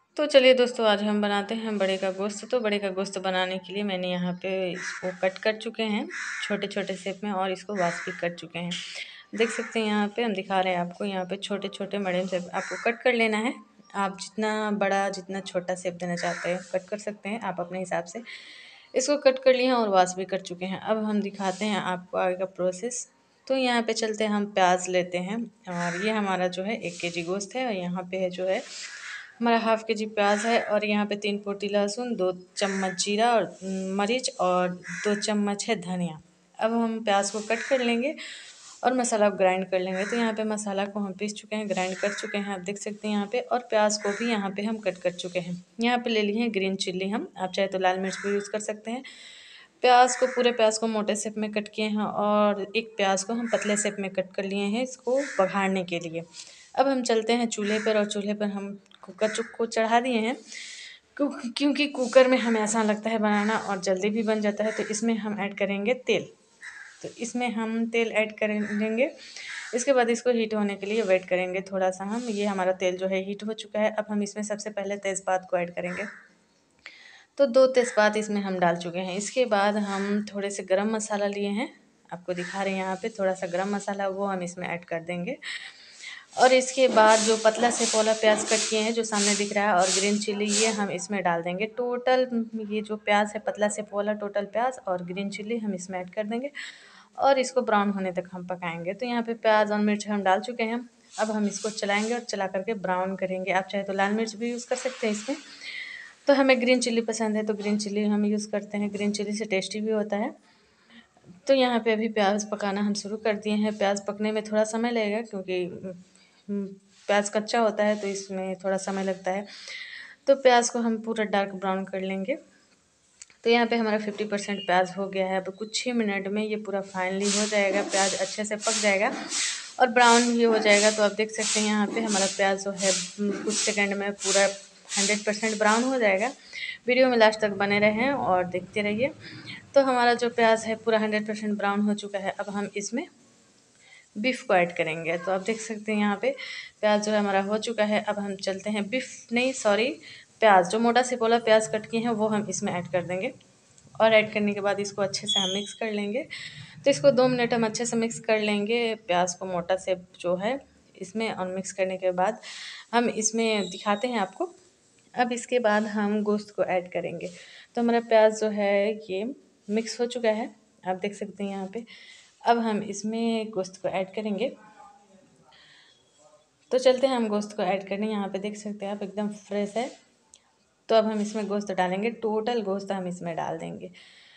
तो चलिए दोस्तों, आज हम बनाते हैं बड़े का गोश्त। तो बड़े का गोश्त बनाने के लिए मैंने यहाँ पे इसको कट कर चुके हैं छोटे छोटे शेप में, और इसको वॉश भी कर चुके हैं। देख सकते हैं यहाँ पे हम दिखा रहे हैं आपको, यहाँ पे छोटे छोटे मीडियम शेप आपको कट कर लेना है। आप जितना बड़ा जितना छोटा शेप देना चाहते हैं कट कर सकते हैं आप अपने हिसाब से। इसको कट कर लिए हैं और वॉश भी कर चुके हैं। अब हम दिखाते हैं आपको आगे का प्रोसेस। तो यहाँ पे चलते हैं, हम प्याज लेते हैं, और ये हमारा जो है 1 केजी गोश्त है, और यहाँ पे है जो है हमारा हाफ केजी प्याज है, और यहाँ पे 3 पोटी लहसुन, 2 चम्मच जीरा और मरीच, और 2 चम्मच है धनिया। अब हम प्याज को कट कर लेंगे और मसाला ग्राइंड कर लेंगे। तो यहाँ पे मसाला को हम पीस चुके हैं, ग्राइंड कर चुके हैं, आप देख सकते हैं यहाँ पे। और प्याज को भी यहाँ पे हम कट कर चुके हैं। यहाँ पे ले लिए हैं ग्रीन चिल्ली, हम आप चाहे तो लाल मिर्च भी यूज़ कर सकते हैं। प्याज को, पूरे प्याज को मोटे शेप में कट किए हैं, और एक प्याज को हम पतले शेप में कट कर लिए हैं इसको बघाड़ने के लिए। अब हम चलते हैं चूल्हे पर, और चूल्हे पर हम कुकर को चढ़ा दिए हैं, क्योंकि कुकर में हमें आसान लगता है बनाना और जल्दी भी बन जाता है। तो इसमें हम ऐड करेंगे तेल। तो इसमें हम तेल ऐड करेंगे। इसके बाद इसको हीट होने के लिए वेट करेंगे थोड़ा सा हम। ये हमारा तेल जो है हीट हो चुका है। अब हम इसमें सबसे पहले तेज़पात को ऐड करेंगे। तो 2 तेज़पात इसमें हम डाल चुके हैं। इसके बाद हम थोड़े से गरम मसाला लिए हैं, आपको दिखा रहे हैं यहाँ पे थोड़ा सा गरम मसाला, वो हम इसमें ऐड कर देंगे। और इसके बाद जो पतला से पोला प्याज कट किए हैं जो सामने दिख रहा है, और ग्रीन चिल्ली, ये हम इसमें डाल देंगे। टोटल ये जो प्याज है पतला से पोला, टोटल प्याज और ग्रीन चिल्ली हम इसमें ऐड कर देंगे, और इसको ब्राउन होने तक हम पकाएंगे। तो यहाँ पे प्याज और मिर्च हम डाल चुके हैं। अब हम इसको चलाएंगे और चला करके ब्राउन करेंगे। आप चाहे तो लाल मिर्च भी यूज़ कर सकते हैं इसमें। तो हमें ग्रीन चिल्ली पसंद है तो ग्रीन चिल्ली हम यूज़ करते हैं। ग्रीन चिल्ली से टेस्टी भी होता है। तो यहाँ पे अभी प्याज पकाना हम शुरू कर दिए हैं। प्याज पकने में थोड़ा समय लगेगा, क्योंकि प्याज कच्चा होता है तो इसमें थोड़ा समय लगता है। तो प्याज को हम पूरा डार्क ब्राउन कर लेंगे। तो यहाँ पे हमारा 50% प्याज हो गया है। अब कुछ ही मिनट में ये पूरा फाइनली हो जाएगा, प्याज अच्छे से पक जाएगा और ब्राउन भी हो जाएगा। तो आप देख सकते हैं यहाँ पे हमारा प्याज जो है कुछ सेकंड में पूरा 100% ब्राउन हो जाएगा। वीडियो में लास्ट तक बने रहें और देखते रहिए। तो हमारा जो प्याज है पूरा 100% ब्राउन हो चुका है। अब हम इसमें बीफ को ऐड करेंगे। तो आप देख सकते हैं यहाँ पे प्याज जो है हमारा हो चुका है। अब हम चलते हैं, बीफ नहीं सॉरी, प्याज जो मोटा सिपोला प्याज कट किए हैं वो हम इसमें ऐड कर देंगे, और ऐड करने के बाद इसको अच्छे से हम मिक्स कर लेंगे। तो इसको 2 मिनट हम अच्छे से मिक्स कर लेंगे प्याज को मोटा से जो है इसमें, और मिक्स करने के बाद हम इसमें दिखाते हैं आपको। अब इसके बाद हम गोश्त को ऐड करेंगे। तो हमारा प्याज जो है ये मिक्स हो चुका है, आप देख सकते हैं यहाँ पे। अब हम इसमें गोश्त को ऐड करेंगे। तो चलते हैं हम गोश्त को ऐड करने। यहाँ पे देख सकते हैं आप एकदम फ्रेश है। तो अब हम इसमें गोश्त डालेंगे, टोटल गोश्त हम इसमें डाल देंगे।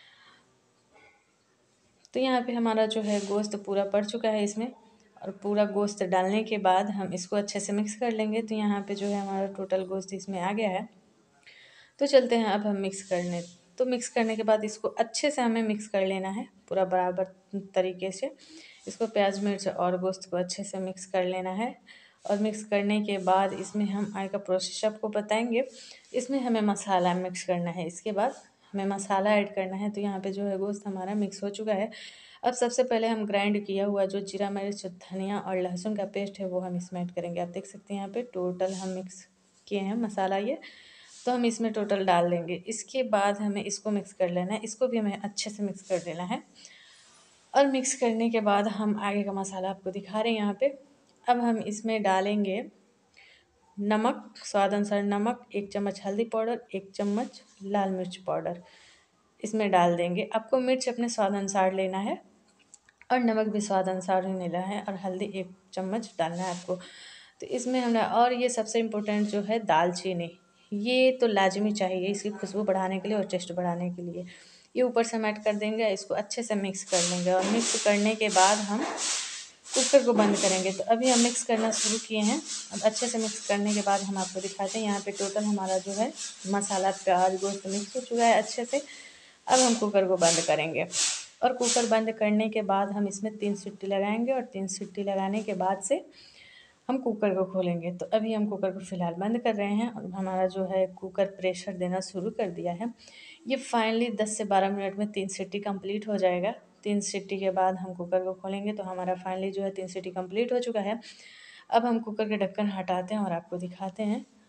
तो यहाँ पे हमारा जो है गोश्त पूरा पड़ चुका है इसमें, और पूरा गोश्त डालने के बाद हम इसको अच्छे से मिक्स कर लेंगे। तो यहाँ पे जो है हमारा टोटल गोश्त इसमें आ गया है। तो चलते हैं अब हम मिक्स करने। तो मिक्स करने के बाद इसको अच्छे से हमें मिक्स कर लेना है पूरा बराबर तरीके से। इसको प्याज मिर्च और गोश्त को अच्छे से मिक्स कर लेना है। और मिक्स करने के बाद इसमें हम आगे का प्रोसेस आपको बताएंगे। इसमें हमें मसाला मिक्स करना है, इसके बाद हमें मसाला ऐड करना है। तो यहाँ पे जो है गोश्त हमारा मिक्स हो चुका है। अब सबसे पहले हम ग्राइंड किया हुआ जो जीरा मिर्च धनिया और लहसुन का पेस्ट है वो हम इसमें ऐड करेंगे। आप देख सकते हैं यहाँ पे टोटल हम मिक्स किए हैं मसाला ये। तो हम इसमें टोटल डाल देंगे। इसके बाद हमें इसको मिक्स कर लेना है, इसको भी हमें अच्छे से मिक्स कर देना है। और मिक्स करने के बाद हम आगे का मसाला आपको दिखा रहे हैं यहाँ पे। अब हम इसमें डालेंगे नमक, स्वाद अनुसार नमक, 1 चम्मच हल्दी पाउडर, 1 चम्मच लाल मिर्च पाउडर इसमें डाल देंगे। आपको मिर्च अपने स्वाद अनुसार लेना है, और नमक भी स्वाद अनुसार ही लेना है, और हल्दी 1 चम्मच डालना है आपको। तो इसमें हमने, और ये सबसे इम्पोर्टेंट जो है दालचीनी, ये तो लाजमी चाहिए इसकी खुशबू बढ़ाने के लिए और टेस्ट बढ़ाने के लिए। ये ऊपर से हम ऐड कर देंगे, इसको अच्छे से मिक्स कर लेंगे। और मिक्स करने के बाद हम कुकर को बंद करेंगे। तो अभी हम मिक्स करना शुरू किए हैं। अब अच्छे से मिक्स करने के बाद हम आपको दिखाते हैं। यहाँ पे टोटल हमारा जो है मसाला प्याज गोश्त मिक्स हो चुका है अच्छे से। अब हम कुकर को बंद करेंगे, और कुकर बंद करने के बाद हम इसमें 3 सीटी लगाएंगे, और 3 सीटी लगाने के बाद से हम कुकर को खोलेंगे। तो अभी हम कुकर को फ़िलहाल बंद कर रहे हैं, और हमारा जो है कुकर प्रेशर देना शुरू कर दिया है। ये फाइनली 10 से 12 मिनट में 3 सीटी कंप्लीट हो जाएगा। 3 सीटी के बाद हम कुकर को खोलेंगे। तो हमारा फाइनली जो है 3 सीटी कंप्लीट हो चुका है। अब हम कुकर के ढक्कन हटाते हैं और आपको दिखाते हैं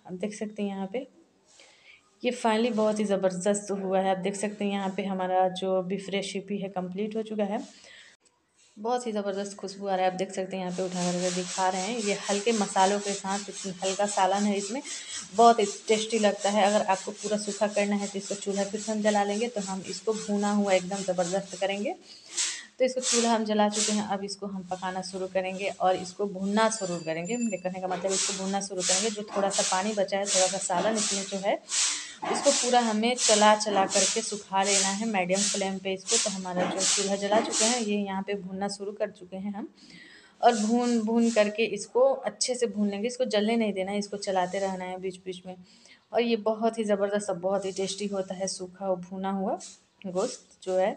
आप देख सकते हैं यहाँ पे ये फाइनली बहुत ही ज़बरदस्त हुआ है। आप देख सकते हैं यहाँ पे हमारा जो बीफ रेसिपी है कंप्लीट हो चुका है। बहुत ही ज़बरदस्त खुशबू आ रहा है। आप देख सकते हैं यहाँ पे उठा करके दिखा रहे हैं। ये हल्के मसालों के साथ हल्का सालन है इसमें, बहुत ही टेस्टी लगता है। अगर आपको पूरा सूखा करना है तो इसको चूल्हा फिर से हम जला लेंगे, तो हम इसको भुना हुआ एकदम ज़बरदस्त करेंगे। तो इसको चूल्हा हम जला चुके हैं, अब इसको हम पकाना शुरू करेंगे और इसको भुनना शुरू करेंगे। मेरे कहने का मतलब इसको भुनना शुरू करेंगे। जो थोड़ा सा पानी बचा है, थोड़ा सा सालन इसमें जो है, इसको पूरा हमें चला चला करके सुखा लेना है मीडियम फ्लेम पे इसको। तो हमारा जो चूल्हा जला चुके हैं, ये यहाँ पे भुनना शुरू कर चुके हैं हम, और भून भून करके इसको अच्छे से भून लेंगे। इसको जलने नहीं देना है, इसको चलाते रहना है बीच बीच में। और ये बहुत ही ज़बरदस्त, बहुत ही टेस्टी होता है सूखा और भुना हुआ गोश्त जो है।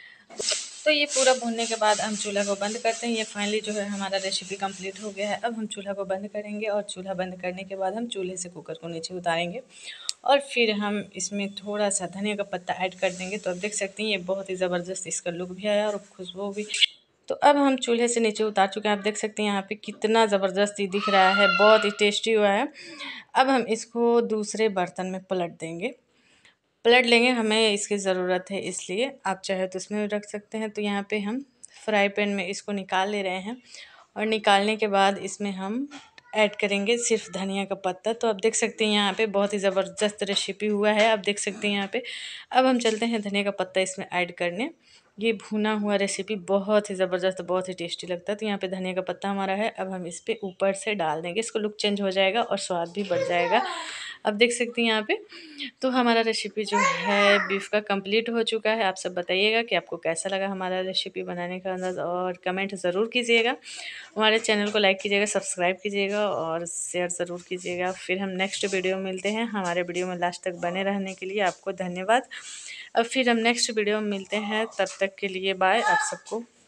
तो ये पूरा भूनने के बाद हम चूल्हा को बंद करते हैं। ये फाइनली जो है हमारा रेसिपी कंप्लीट हो गया है। अब हम चूल्हा को बंद करेंगे और चूल्हा बंद करने के बाद हम चूल्हे से कुकर को नीचे उतारेंगे और फिर हम इसमें थोड़ा सा धनिया का पत्ता ऐड कर देंगे। तो अब देख सकते हैं ये बहुत ही ज़बरदस्त इसका लुक भी आया और खुशबू भी। तो अब हम चूल्हे से नीचे उतार चुके हैं। आप देख सकते हैं यहाँ पे कितना ज़बरदस्त ही दिख रहा है, बहुत ही टेस्टी हुआ है। अब हम इसको दूसरे बर्तन में पलट देंगे, पलट लेंगे, हमें इसकी ज़रूरत है इसलिए। आप चाहे तो इसमें रख सकते हैं। तो यहाँ पे हम फ्राई पैन में इसको निकाल ले रहे हैं और निकालने के बाद इसमें हम ऐड करेंगे सिर्फ धनिया का पत्ता। तो आप देख सकते हैं यहाँ पे बहुत ही ज़बरदस्त रेसिपी हुआ है। आप देख सकते हैं यहाँ पे। अब हम चलते हैं धनिया का पत्ता इसमें ऐड करने। ये भुना हुआ रेसिपी बहुत ही ज़बरदस्त, बहुत ही टेस्टी लगता है। तो यहाँ पे धनिया का पत्ता हमारा है, अब हम इस पर ऊपर से डाल देंगे। इसको लुक चेंज हो जाएगा और स्वाद भी बढ़ जाएगा। अब देख सकते हैं यहाँ पे। तो हमारा रेसिपी जो है बीफ का कंप्लीट हो चुका है। आप सब बताइएगा कि आपको कैसा लगा हमारा रेसिपी बनाने का अंदाज़, और कमेंट ज़रूर कीजिएगा। हमारे चैनल को लाइक कीजिएगा, सब्सक्राइब कीजिएगा और शेयर ज़रूर कीजिएगा। फिर हम नेक्स्ट वीडियो में मिलते हैं। हमारे वीडियो में लास्ट तक बने रहने के लिए आपको धन्यवाद। अब फिर हम नेक्स्ट वीडियो में मिलते हैं, तब तक के लिए बाय आप सबको।